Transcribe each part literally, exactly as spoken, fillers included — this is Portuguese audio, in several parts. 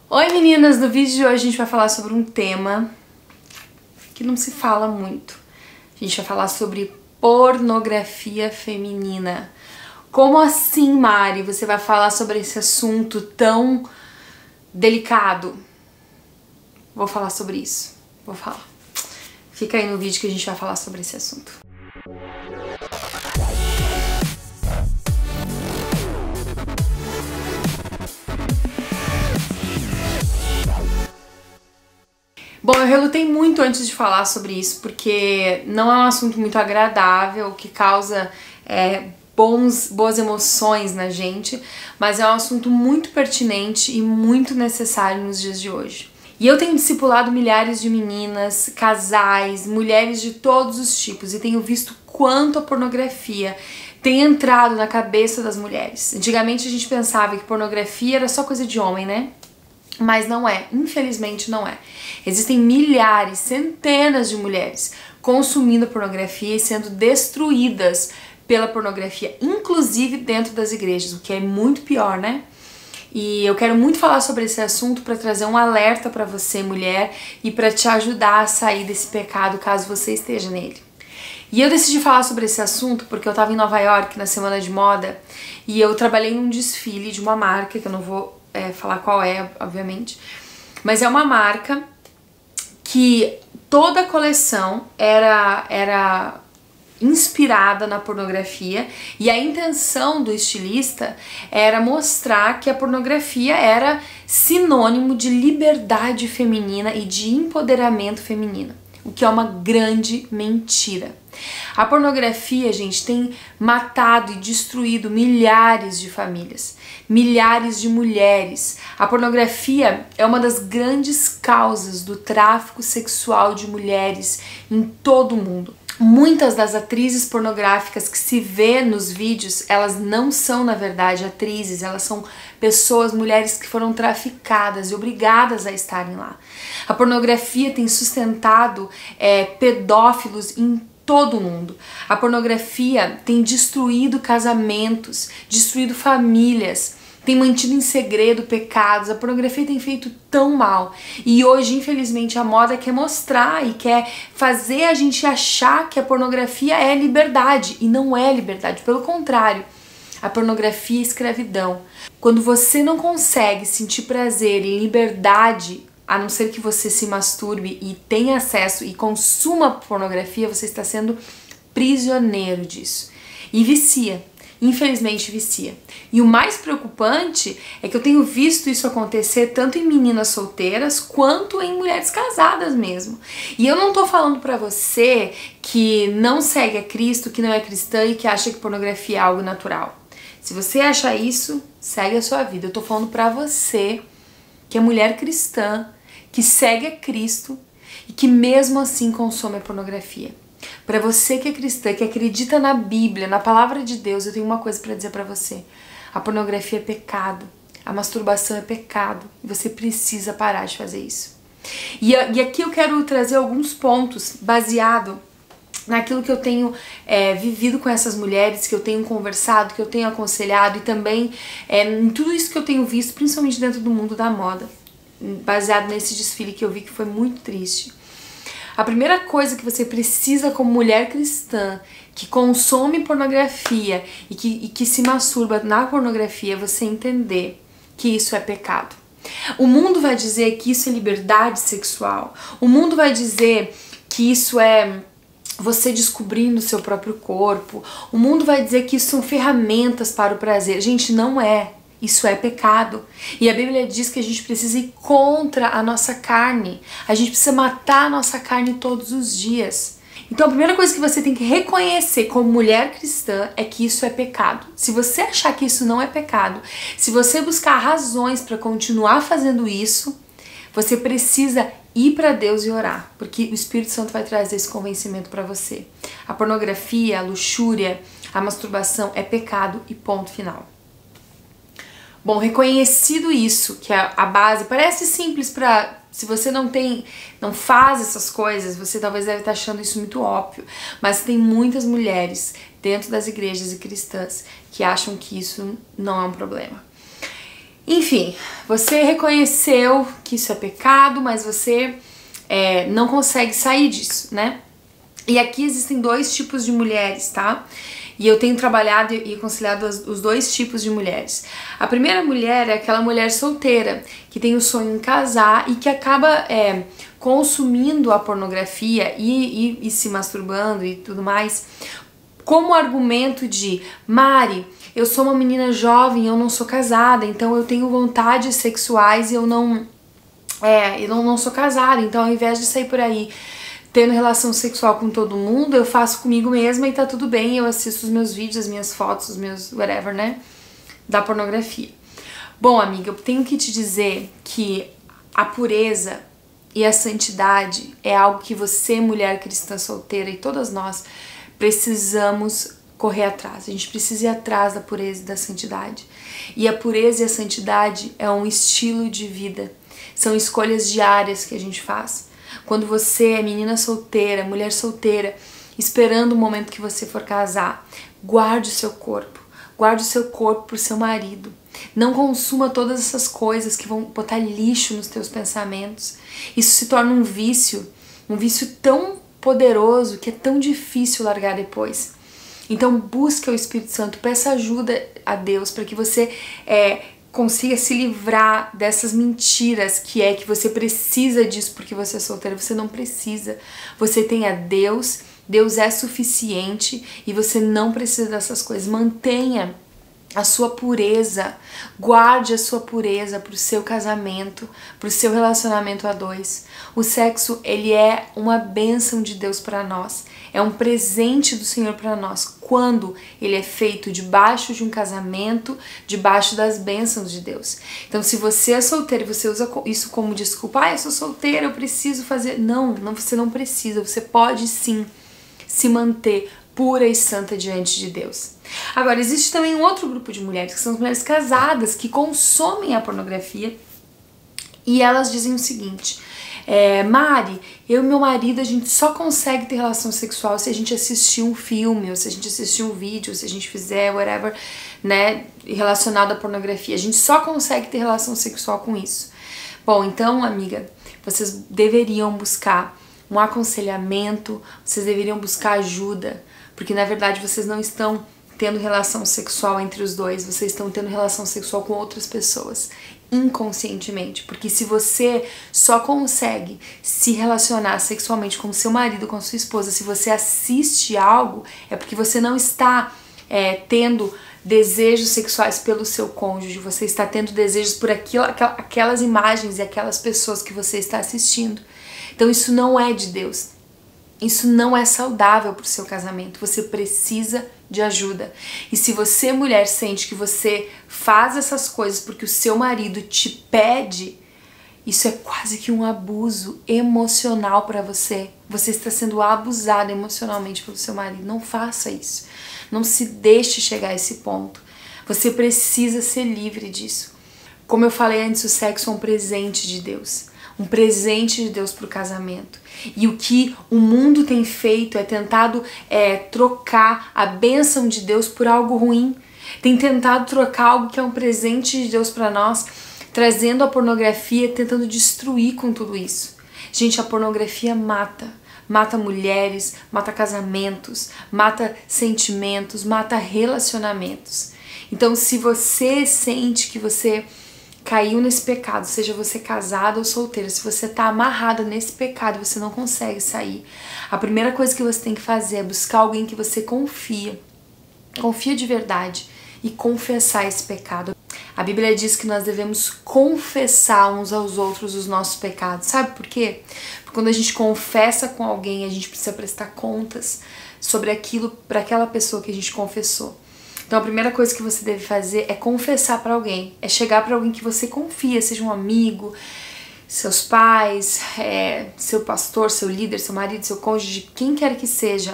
Oi meninas, no vídeo de hoje a gente vai falar sobre um tema que não se fala muito. A gente vai falar sobre pornografia feminina. Como assim, Mari, você vai falar sobre esse assunto tão delicado? Vou falar sobre isso, vou falar. Fica aí no vídeo que a gente vai falar sobre esse assunto. Bom, eu relutei muito antes de falar sobre isso, porque não é um assunto muito agradável, que causa é, bons, boas emoções na gente, mas é um assunto muito pertinente e muito necessário nos dias de hoje. E eu tenho discipulado milhares de meninas, casais, mulheres de todos os tipos, e tenho visto quanto a pornografia tem entrado na cabeça das mulheres. Antigamente a gente pensava que pornografia era só coisa de homem, né? Mas não é, infelizmente não é. Existem milhares, centenas de mulheres consumindo pornografia e sendo destruídas pela pornografia, inclusive dentro das igrejas, o que é muito pior, né? E eu quero muito falar sobre esse assunto para trazer um alerta para você, mulher, e para te ajudar a sair desse pecado caso você esteja nele. E eu decidi falar sobre esse assunto porque eu estava em Nova York na semana de moda e eu trabalhei num desfile de uma marca, que eu não vou É, falar qual é, obviamente, mas é uma marca que toda a coleção era, era inspirada na pornografia, e a intenção do estilista era mostrar que a pornografia era sinônimo de liberdade feminina e de empoderamento feminino, o que é uma grande mentira. A pornografia, gente, tem matado e destruído milhares de famílias, milhares de mulheres. A pornografia é uma das grandes causas do tráfico sexual de mulheres em todo o mundo. Muitas das atrizes pornográficas que se vê nos vídeos, elas não são, na verdade, atrizes, elas são pessoas, mulheres que foram traficadas e obrigadas a estarem lá. A pornografia tem sustentado é, pedófilos em todo o mundo. A pornografia tem destruído casamentos, destruído famílias, tem mantido em segredo pecados. A pornografia tem feito tão mal. E hoje, infelizmente, a moda quer mostrar e quer fazer a gente achar que a pornografia é liberdade. E não é liberdade, pelo contrário. A pornografia é escravidão. Quando você não consegue sentir prazer e liberdade, a não ser que você se masturbe e tenha acesso e consuma pornografia, você está sendo prisioneiro disso. E vicia. Infelizmente vicia. E o mais preocupante é que eu tenho visto isso acontecer tanto em meninas solteiras quanto em mulheres casadas mesmo. E eu não tô falando pra você que não segue a Cristo, que não é cristã e que acha que pornografia é algo natural. Se você acha isso, segue a sua vida. Eu tô falando pra você que é mulher cristã, que segue a Cristo e que mesmo assim consome a pornografia. Para você que é cristã, que acredita na Bíblia, na palavra de Deus, eu tenho uma coisa para dizer para você. A pornografia é pecado, a masturbação é pecado, e você precisa parar de fazer isso. E, e aqui eu quero trazer alguns pontos baseado naquilo que eu tenho é, vivido com essas mulheres, que eu tenho conversado, que eu tenho aconselhado, e também é, em tudo isso que eu tenho visto, principalmente dentro do mundo da moda, baseado nesse desfile que eu vi, que foi muito triste. A primeira coisa que você precisa como mulher cristã, que consome pornografia e que, e que se masturba na pornografia, é você entender que isso é pecado. O mundo vai dizer que isso é liberdade sexual. O mundo vai dizer que isso é você descobrindo o seu próprio corpo. O mundo vai dizer que isso são ferramentas para o prazer. Gente, não é. Isso é pecado. E a Bíblia diz que a gente precisa ir contra a nossa carne. A gente precisa matar a nossa carne todos os dias. Então a primeira coisa que você tem que reconhecer como mulher cristã é que isso é pecado. Se você achar que isso não é pecado, se você buscar razões para continuar fazendo isso, você precisa ir para Deus e orar, porque o Espírito Santo vai trazer esse convencimento para você. A pornografia, a luxúria, a masturbação é pecado e ponto final. Bom, reconhecido isso, que é a base, parece simples para, se você não tem, não faz essas coisas, você talvez deve estar achando isso muito óbvio, mas tem muitas mulheres dentro das igrejas e cristãs que acham que isso não é um problema. Enfim, você reconheceu que isso é pecado, mas você é, não consegue sair disso, né? E aqui existem dois tipos de mulheres, tá? E eu tenho trabalhado e conciliado os dois tipos de mulheres. A primeira mulher é aquela mulher solteira, que tem o sonho em casar e que acaba é, consumindo a pornografia e, e, e se masturbando e tudo mais, como argumento de: Mari, eu sou uma menina jovem, eu não sou casada, então eu tenho vontades sexuais e eu não, é, eu não, não sou casada, então ao invés de sair por aí tendo relação sexual com todo mundo, eu faço comigo mesma e tá tudo bem, eu assisto os meus vídeos, as minhas fotos, os meus whatever, né, da pornografia. Bom, amiga, eu tenho que te dizer que a pureza e a santidade é algo que você, mulher cristã solteira, e todas nós precisamos correr atrás. A gente precisa ir atrás da pureza e da santidade. E a pureza e a santidade é um estilo de vida. São escolhas diárias que a gente faz. Quando você é menina solteira, mulher solteira, esperando o momento que você for casar, guarde o seu corpo. Guarde o seu corpo pro seu marido. Não consuma todas essas coisas que vão botar lixo nos teus pensamentos. Isso se torna um vício, um vício tão poderoso que é tão difícil largar depois. Então busque o Espírito Santo, peça ajuda a Deus para que você é, consiga se livrar dessas mentiras que é que você precisa disso porque você é solteira. Você não precisa. Você tem a Deus, Deus é suficiente e você não precisa dessas coisas. Mantenha a sua pureza, guarde a sua pureza para o seu casamento, para o seu relacionamento a dois. O sexo, ele é uma bênção de Deus para nós, é um presente do Senhor para nós, quando ele é feito debaixo de um casamento, debaixo das bênçãos de Deus. Então, se você é solteiro e você usa isso como desculpa, ah, eu sou solteira, eu preciso fazer... Não, não, você não precisa, você pode sim se manter pura e santa diante de Deus. Agora, existe também um outro grupo de mulheres, que são as mulheres casadas, que consomem a pornografia e elas dizem o seguinte: é, Mari, eu e meu marido, a gente só consegue ter relação sexual se a gente assistir um filme, ou se a gente assistir um vídeo, ou se a gente fizer whatever, né, relacionado à pornografia. A gente só consegue ter relação sexual com isso. Bom, então, amiga, vocês deveriam buscar um aconselhamento, vocês deveriam buscar ajuda, porque na verdade vocês não estão tendo relação sexual entre os dois, vocês estão tendo relação sexual com outras pessoas, inconscientemente, porque se você só consegue se relacionar sexualmente com seu marido, com sua esposa, se você assiste algo, é porque você não está é, tendo desejos sexuais pelo seu cônjuge, você está tendo desejos por aquilo, aquelas imagens e aquelas pessoas que você está assistindo. Então isso não é de Deus. Isso não é saudável para o seu casamento. Você precisa de ajuda. E se você, mulher, sente que você faz essas coisas porque o seu marido te pede, isso é quase que um abuso emocional para você. Você está sendo abusada emocionalmente pelo seu marido. Não faça isso. Não se deixe chegar a esse ponto. Você precisa ser livre disso. Como eu falei antes, o sexo é um presente de Deus. Um presente de Deus para o casamento. E o que o mundo tem feito é tentado é, trocar a bênção de Deus por algo ruim. Tem tentado trocar algo que é um presente de Deus para nós, trazendo a pornografia, tentando destruir com tudo isso. Gente, a pornografia mata. Mata mulheres, mata casamentos, mata sentimentos, mata relacionamentos. Então, se você sente que você caiu nesse pecado, seja você casada ou solteira, se você tá amarrada nesse pecado e você não consegue sair, a primeira coisa que você tem que fazer é buscar alguém que você confia, confia de verdade e confessar esse pecado. A Bíblia diz que nós devemos confessar uns aos outros os nossos pecados. Sabe por quê? Porque quando a gente confessa com alguém, a gente precisa prestar contas sobre aquilo para aquela pessoa que a gente confessou. Então a primeira coisa que você deve fazer é confessar para alguém, é chegar para alguém que você confia, seja um amigo, seus pais, é, seu pastor, seu líder, seu marido, seu cônjuge, quem quer que seja,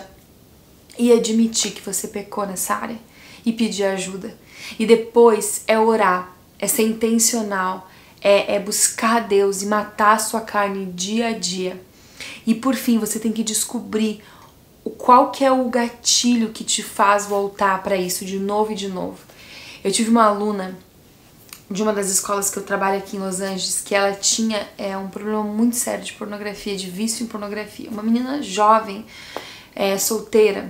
e admitir que você pecou nessa área e pedir ajuda. E depois é orar, é ser intencional, é, é buscar Deus e matar a sua carne dia a dia. E por fim, você tem que descobrir qual que é o gatilho que te faz voltar para isso de novo e de novo. Eu tive uma aluna de uma das escolas que eu trabalho aqui em Los Angeles, que ela tinha é, um problema muito sério de pornografia, de vício em pornografia. Uma menina jovem, é, solteira.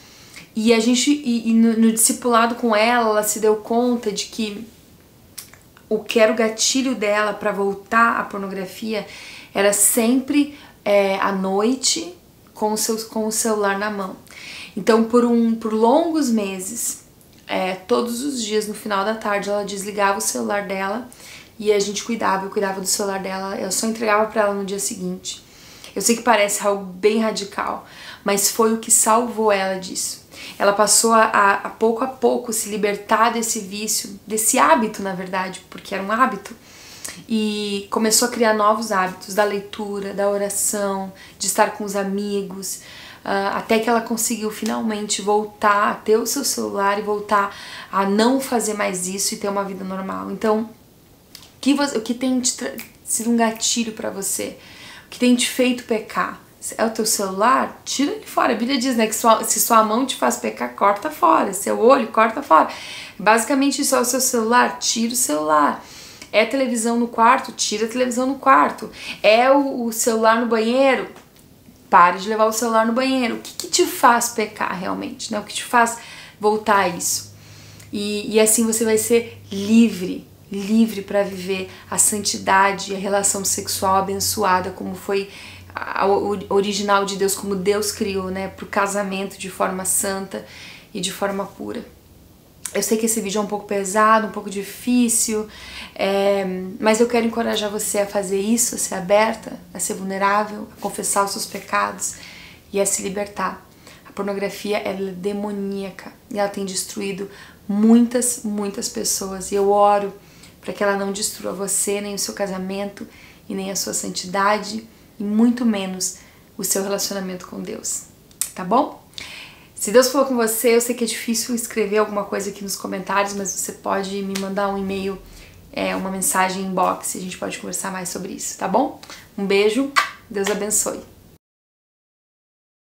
E a gente, e, e no, no discipulado com ela, ela se deu conta de que o que era o gatilho dela para voltar à pornografia era sempre é, à noite com o, seu, com o celular na mão. Então, por, um, por longos meses, É, todos os dias no final da tarde ela desligava o celular dela e a gente cuidava, eu cuidava do celular dela, eu só entregava pra ela no dia seguinte. Eu sei que parece algo bem radical, mas foi o que salvou ela disso. Ela passou a, a, a pouco a pouco se libertar desse vício, desse hábito na verdade, porque era um hábito, e começou a criar novos hábitos da leitura, da oração, de estar com os amigos, Uh, até que ela conseguiu finalmente voltar a ter o seu celular e voltar a não fazer mais isso e ter uma vida normal. Então, o que, você, o que tem te sido um gatilho pra você? O que tem te feito pecar? É o teu celular? Tira ele fora. A Bíblia diz, né, que sua, se sua mão te faz pecar, corta fora. Seu olho, corta fora. Basicamente isso é o seu celular, tira o celular. É televisão no quarto? Tira a televisão no quarto. É o, o celular no banheiro? Pare de levar o celular no banheiro. O que, que te faz pecar realmente, né? O que te faz voltar a isso? E, e assim você vai ser livre, livre para viver a santidade e a relação sexual abençoada, como foi a, o original de Deus, como Deus criou, né? Pro casamento de forma santa e de forma pura. Eu sei que esse vídeo é um pouco pesado, um pouco difícil, é, mas eu quero encorajar você a fazer isso, a ser aberta, a ser vulnerável, a confessar os seus pecados e a se libertar. A pornografia ela é demoníaca e ela tem destruído muitas, muitas pessoas. E eu oro para que ela não destrua você, nem o seu casamento, e nem a sua santidade, e muito menos o seu relacionamento com Deus. Tá bom? Se Deus falou com você, eu sei que é difícil escrever alguma coisa aqui nos comentários, mas você pode me mandar um e-mail, é, uma mensagem inbox, e a gente pode conversar mais sobre isso, tá bom? Um beijo, Deus abençoe.